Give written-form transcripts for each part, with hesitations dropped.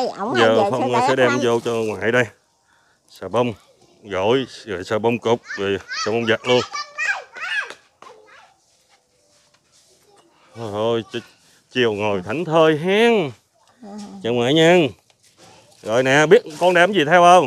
đây, ổng giờ về Phong sẽ đem vô cho ngoại đây. Xà bông gội, rồi xà bông cục, rồi xà bông giặt luôn. Thôi chiều ngồi thảnh thơi hen. Chào ngoại nha. Rồi nè, biết con đem gì theo không?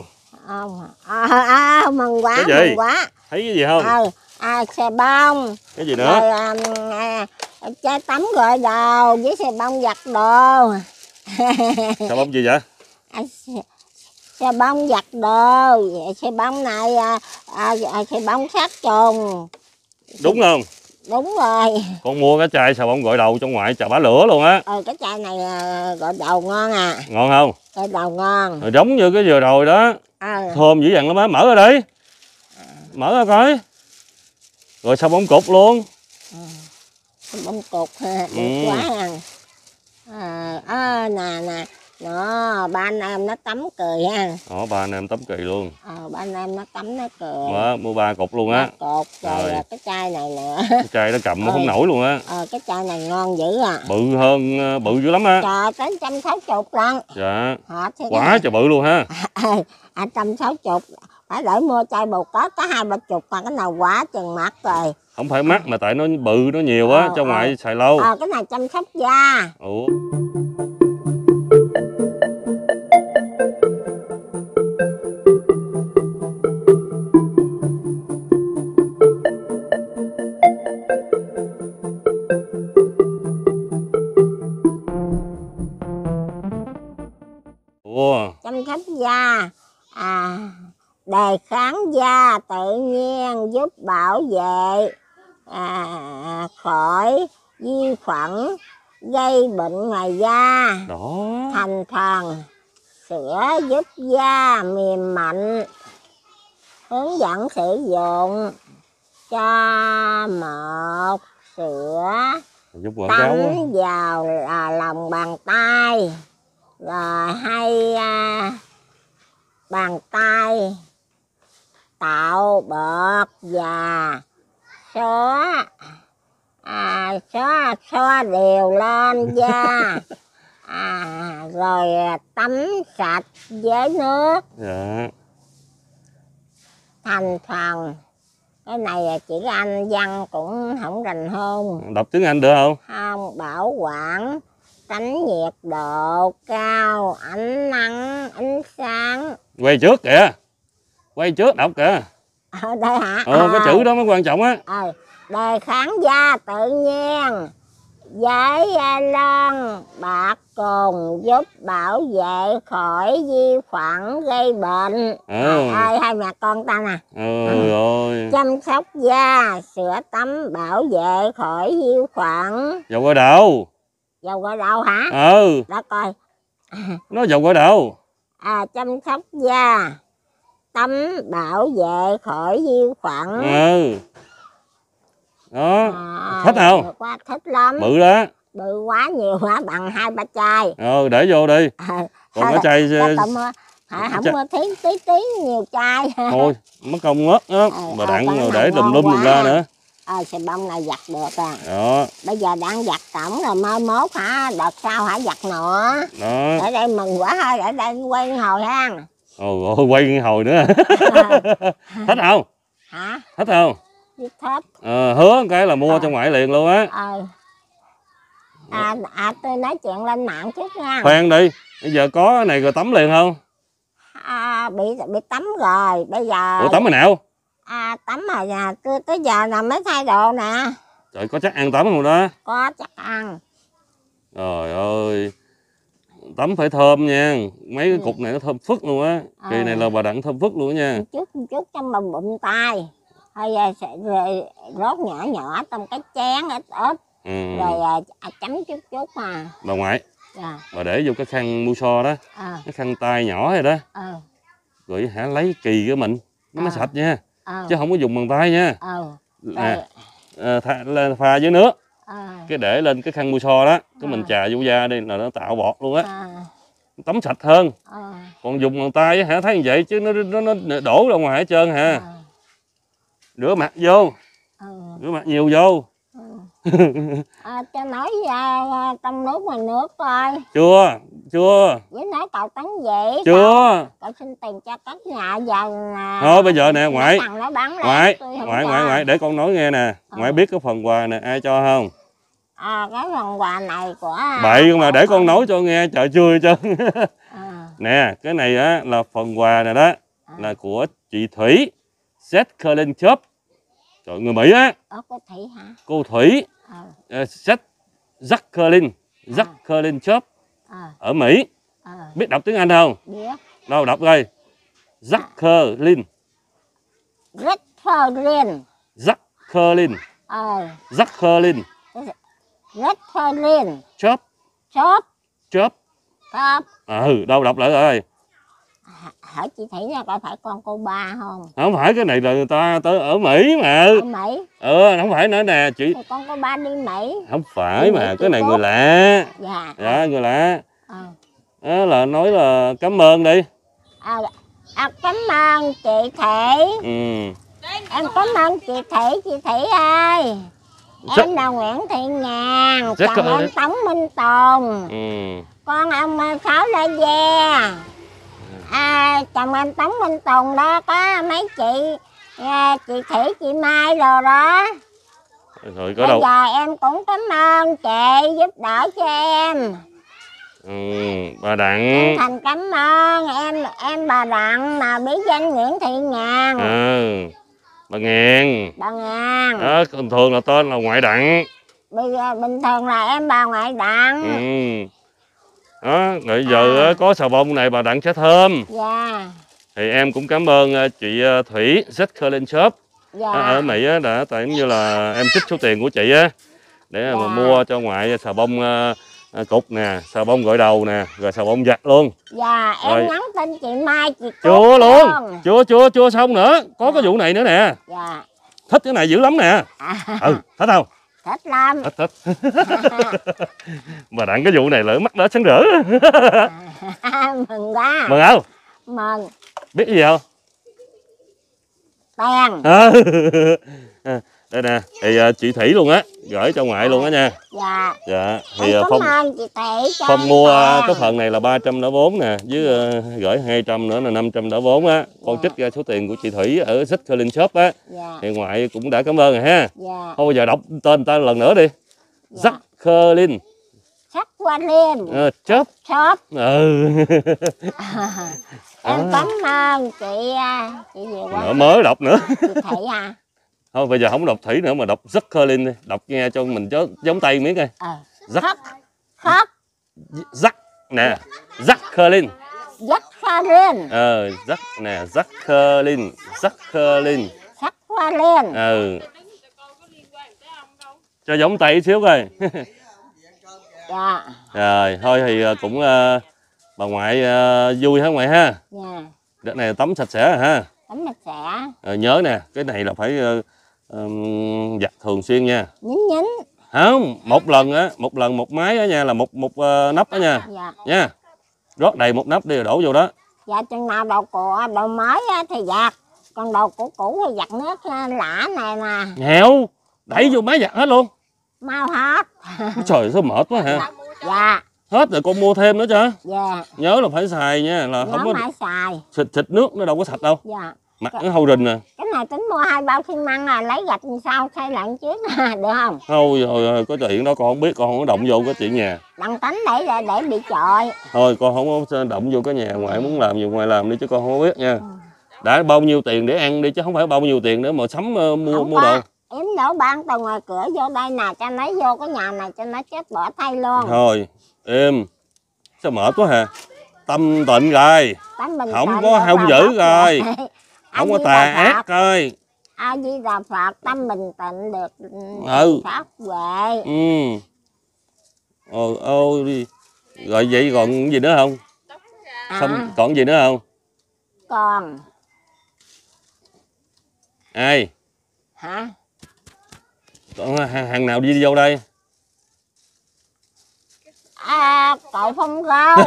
Mừng quá, cái gì? mừng quá. Thấy cái gì không? Xà bông. Cái gì nữa? Rồi chai tắm gội đầu với xà bông giặt đồ. Xà bông gì vậy? Xà bông giặt đồ. Xà bông này xà bông sát trùng. Đúng không? Đúng rồi. Con mua cái chai xà bông gội đầu trong ngoại chà bá lửa luôn á. Cái chai này gội đầu ngon à. Ngon không? Gội đầu ngon. Rồi giống như cái vừa rồi đó. Thơm dữ dằn lắm á. Mở ra đi. Mở ra coi. Rồi xà bông cục luôn. Xà bông cục đẹp quá à. Nè. Đó, ba anh em nó tắm cười ha. Ba anh em tắm kỳ luôn. Ba anh em nó tắm nó cười. Đó, mua 3 cục luôn á. Cột rồi cái chai này nữa. Cái chai nó cầm nó không nổi luôn á. Cái chai này ngon dữ à. Bự hơn, bự dữ lắm á. Trời, tới 160 lần. Dạ. Quá trời bự luôn ha. 160. Phải đợi mua chai bầu có 20-30 mà cái nào quá chừng mắt rồi. Không phải mắc mà tại nó bự nó nhiều á, cho ngoại xài lâu. Cái này chăm sóc da. Ủa. Chăm sóc da, đề kháng da tự nhiên, giúp bảo vệ khỏi vi khuẩn gây bệnh ngoài da. Đó. Thành phần sữa giúp da mềm mại, hướng dẫn sử dụng cho một sữa tắm vào lòng bàn tay. Rồi hay bàn tay tạo bọt và xoa đều lên da. Rồi tắm sạch với nước. Dạ. Thành phần cái này chỉ Anh văn cũng không rành hơn. Đọc tiếng Anh được không? Không. Bảo quản, tránh nhiệt độ cao, ánh nắng, ánh sáng. Quay trước kìa. Quay trước đọc kìa. Đây hả? Cái chữ đó mới quan trọng á. Đề kháng da tự nhiên với lon bạc cồn, giúp bảo vệ khỏi vi khuẩn gây bệnh. Hai mẹ con ta nè. Rồi. Chăm sóc da, sữa tắm bảo vệ khỏi vi khuẩn. Dầu gội đầu. Dầu gội đầu hả? Đó coi. Nó dầu gội đầu. Chăm sóc da, tắm bảo vệ khỏi vi khuẩn. Đó. Thích không? Thích lắm. Bự đó. Bự quá, nhiều quá, bằng 2-3 chai. Để vô đi. Còn cái chai không có tí nhiều chai. Thôi mất công ngớt á. Mà đặng để tùm lum ra nữa. Xà bông này giặt được à. Đó. Bây giờ đang giặt tổng rồi, mai mốt hả, đợt sau hả giặt nữa. Đó. Ở đây mừng quá thôi, ở đây quay hồi ha. Quay hồi nữa. Thích không? Hả? Thích không? Thích. Hứa cái là mua cho ngoại liền luôn á. Tôi nói chuyện lên mạng chút nha. Khoan đi, bây giờ có cái này rồi tắm liền không? Bị tắm rồi, bây giờ. Ủa tắm hồi nào? Tắm rồi nha, tới giờ là mới thay đồ nè. Trời, có chắc ăn tắm không đó? Có chắc ăn. Trời ơi, tắm phải thơm nha, mấy cái cục này nó thơm phức luôn á. Kỳ này là bà đặng thơm phức luôn nha. Chút trong bụng tay, thôi sẽ rót nhỏ trong cái chén ít. Rồi chấm chút mà. Bà ngoại, bà để vô cái khăn mu so đó, cái khăn tay nhỏ rồi đó. Rồi lấy kỳ cái mình, nó mới sạch nha. Chứ không có dùng bằng tay nha. Pha với nước, cái để lên cái khăn mu so đó, cái mình chà vô da đi là nó tạo bọt luôn á. Tắm sạch hơn. Còn dùng bằng tay hả, thấy như vậy chứ nó đổ ra ngoài hết trơn hả. Rửa mặt vô. Rửa mặt nhiều vô. Cho nói trong nước ngoài nước coi. Chưa, chưa. Với nói cậu tấn vậy. Chưa. Cậu xin tiền cho cất nhà giờ. Thôi bây giờ nè ngoại. Ngoại để con nói nghe nè. Ngoại biết cái phần quà này ai cho không? Cái phần quà này của bậy mà để con nói cho nghe, trời chưa chứ. Nè, cái này á là phần quà này đó là của chị Thủy Jacqueline Shop. Trời, người Mỹ á. Cô Thủy hả? Cô Thủy Jacqueline Shop ở Mỹ. Biết đọc tiếng Anh không? Biết. Đâu đọc đây. Jacqueline. Jacqueline. Jacqueline. Jacqueline. Jacqueline. Shop. Shop. Shop. Shop. Đâu đọc lại rồi. Hỏi chị Thủy nha, có phải con cô ba không? Không phải, cái này là người ta tới ở Mỹ mà. Ở Mỹ. Không phải nữa nè chị. Thì con cô ba đi Mỹ. Không phải mà, cái này người lạ. Dạ. Người lạ. Đó là nói là cảm ơn đi. Cảm ơn chị Thủy. Em cảm ơn chị Thủy ơi. Em là Nguyễn Thị Ngàn, chồng em Tống Minh Tùng. Con ông Sáu La Ve. Chồng em Tống Minh Tùng đó, có mấy chị Thủy, chị Mai rồi đó. Rồi Bây giờ em cũng cảm ơn chị giúp đỡ cho em. Bà Đặng. Chân thành cảm ơn em bà Đặng mà bí danh Nguyễn Thị Ngàn. Bà Ngàn. Bà Ngàn. Đó, thường là tên là ngoại Đặng. Bây giờ bình thường là em bà ngoại Đặng. Đó, rồi giờ có xà bông này bà Đặng sẽ thơm. Dạ. Thì em cũng cảm ơn chị Thủy Jacqueline Shop ở Mỹ đã tại như là em trích số tiền của chị á để mà mua cho ngoại xà bông cục nè, xà bông gội đầu nè, rồi xà bông giặt luôn. Dạ, em rồi. Nhắn tin chị Mai, chị chưa luôn. Chưa xong nữa. Có cái vụ này nữa nè. Dạ. Thích cái này dữ lắm nè. Thích không? Thích lắm. Thích. Mà Đặng cái vụ này lỡ mắt đã sáng rỡ. Mừng quá. Mừng không? Mừng. Biết gì không? Tiền. Đây nè, thì chị Thủy luôn á, gửi cho ngoại luôn á nha. Dạ. Thì Phong mua cái phần này là 300 đỡ vốn nè, với gửi 200 nữa là 500 đỡ vốn á. Con trích ra số tiền của chị Thủy ở Jacqueline Shop á. Thì ngoại cũng đã cảm ơn rồi ha. Thôi bây giờ đọc tên ta lần nữa đi. Jacqueline. Shop. Em cảm ơn chị gì quá. Mới đọc nữa. Chị Thủy hả? Thôi bây giờ không đọc Thủy nữa mà đọc Jacqueline đi, đọc nghe cho mình giống tay miếng coi. Jack nè, Jacqueline. Jacqueline. Jacqueline. Cho giống tay xíu coi. Dạ. Rồi thôi thì cũng bà ngoại vui hả ngoại ha? Dạ. Đợt này tắm sạch sẽ rồi ha. Tắm sạch sẽ. Nhớ nè, cái này là phải giặt thường xuyên nha. Nhín. Không, một lần một máy đó nha, là một nắp đó nha. Dạ. Nha. Rót đầy một nắp đi rồi đổ vô đó. Dạ, chừng nào đồ mới thì giặt, còn đồ cũ thì giặt nước lã này mà. Nghèo, đẩy vô máy giặt hết luôn. Mau hết. Trời sao mệt quá hả? Dạ. Hết rồi con mua thêm nữa chứ. Dạ. Nhớ là phải xài nha, là không có xài. Xịt nước nó đâu có sạch đâu. Dạ. Mặt nó hôi rình nè. Cái này tính mua 2 bao xi măng lấy gạch sau xây lại trước được không? Thôi rồi có chuyện đó con không biết, con không có động vô cái chuyện nhà. Đặng tính để bị chọi. Thôi con không có động vô cái nhà, ngoại muốn làm gì ngoại làm đi chứ con không có biết nha. Đã bao nhiêu tiền để ăn đi chứ không phải bao nhiêu tiền nữa mà sắm mua đồ. Yếm đổ ban từ ngoài cửa vô đây nè, cho nó vô cái nhà này cho nó chết bỏ thay luôn. Thôi em sao mệt quá hả? Tâm tịnh rồi, không có hung dữ rồi. Không có tà ác coi. A Di Đà Phật, tâm bình tĩnh được phát huệ. Đi. Rồi vậy còn gì nữa không? Xong còn gì nữa không? Còn. Ai? Hả? Còn hàng nào đi vô đây? Cậu Phong Rau.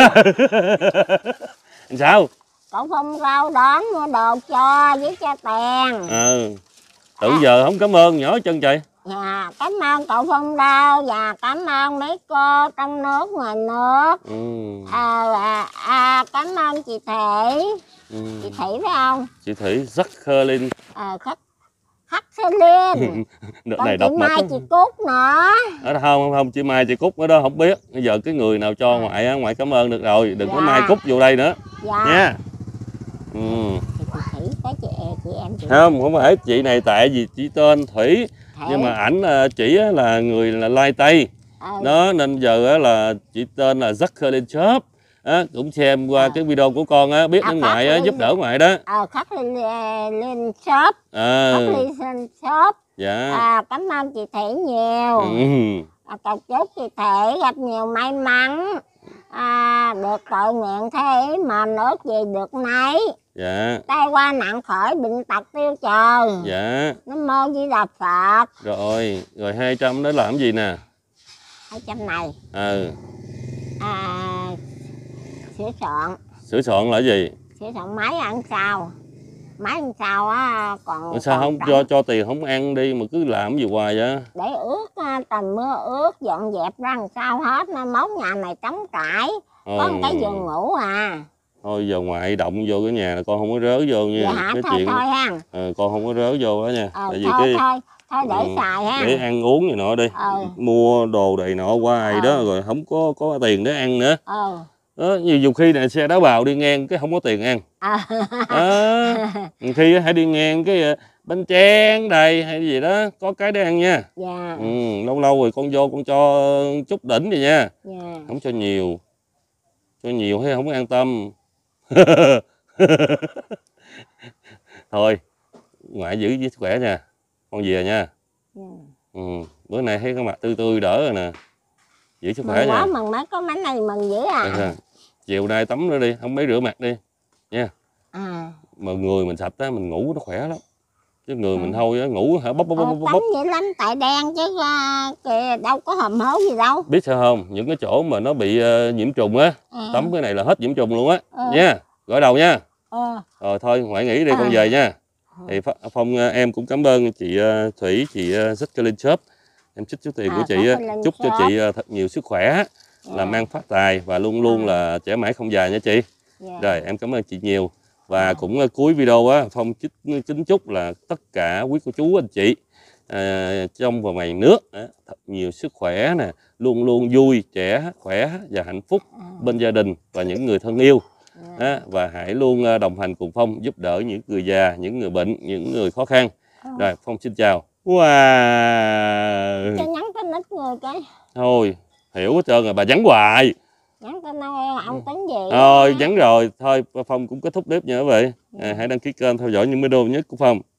Sao? Cậu Phong Rau đón mua đồ cho với cho tiền. Tự giờ không cảm ơn nhỏ chân trời. Dạ, cảm ơn cậu Phong Đao và cảm ơn mấy cô trong nước ngoài nước. Cảm ơn chị Thị. Chị Thị phải không? Chị Thủy Jacqueline. Jacqueline. Còn Này chị Mai chị Cúc nữa. Không, chị Mai chị Cúc ở đó không biết. Bây giờ cái người nào cho ngoại á, ngoại cảm ơn được rồi, đừng có Mai Cúc vô đây nữa. Nha. Chị em chị. Không phải chị này, tại vì chị tên Thủy. Nhưng mà ảnh chỉ là người là Lai Tây. Đó nên giờ là chị tên là Jacqueline Shop. Cũng xem qua cái video của con á, biết đến ngoại giúp đỡ ngoại đó. Khắc lên shop. Khắc lên shop. Dạ. Cảm ơn chị Thị nhiều. Cầu chúc chị Thị gặp nhiều may mắn. Được tội nguyện thế mà nước gì được nấy. Dạ. Tai qua nạn khỏi bệnh tật tiêu trời. Dạ. Nam mô Di Đà Phật. Rồi 200 đó làm gì nè? 200 này. Sửa soạn. Sửa soạn là gì? Sửa soạn máy ăn sao. Máy ăn sao á còn. Sao không cho tiền không ăn đi mà cứ làm gì hoài vậy? Để ướt tầm mưa ướt dọn dẹp ra làm sao hết nên mốt nhà này trống trải. Có một cái giường ngủ à. Thôi giờ ngoại động vô cái nhà là con không có rớ vô nha. Dạ cái thôi chuyện thôi ha. Con không có rớ vô đó nha. Tại vì thôi để xài ha. Để ăn uống gì nọ đi. Mua đồ đầy nọ hoài đó rồi không có tiền để ăn nữa. Đó, nhiều khi này xe đá bào đi ngang cái không có tiền ăn. Khi hãy đi ngang cái bánh tráng đầy hay gì đó có cái để ăn nha. Dạ. Lâu lâu rồi con vô con cho chút đỉnh vậy nha. Dạ. Không cho nhiều. Cho nhiều hay không có an tâm. Thôi ngoại giữ sức khỏe nha, con về nha. Bữa nay thấy cái mặt tươi tươi đỡ rồi nè, giữ sức khỏe nha. Mừng mấy có bánh này mừng dữ à. Chiều nay tắm nữa đi, không mấy rửa mặt đi nha. Mà người mình sạch á mình ngủ nó khỏe lắm, chứ người mình thôi á ngủ hả bốc tắm dữ lắm tại đen chứ đâu có hòm hố gì đâu. Biết sao không, những cái chỗ mà nó bị nhiễm trùng á, tắm cái này là hết nhiễm trùng luôn á. Nha, gội đầu nha. Rồi thôi ngoại nghỉ đi con về nha. Thì Phong em cũng cảm ơn chị Thủy, chị Jacqueline Shop. Em chúc số tiền của chị chúc cho chị thật nhiều sức khỏe, làm ăn phát tài và luôn luôn là trẻ mãi không già nha chị. Rồi em cảm ơn chị nhiều. Và cũng cuối video á, Phong kính chúc là tất cả quý cô chú anh chị trong và ngoài nước thật nhiều sức khỏe nè, luôn luôn vui, trẻ, khỏe và hạnh phúc bên gia đình và những người thân yêu. Và hãy luôn đồng hành cùng Phong giúp đỡ những người già, những người bệnh, những người khó khăn. Rồi Phong xin chào. Cho nhắn tin ít người cái. Thôi hiểu hết trơn rồi, bà nhắn hoài. Nhắn tin ông tính gì? Nhắn rồi. Thôi Phong cũng kết thúc clip nha quý vị. Hãy đăng ký kênh theo dõi những video nhất của Phong.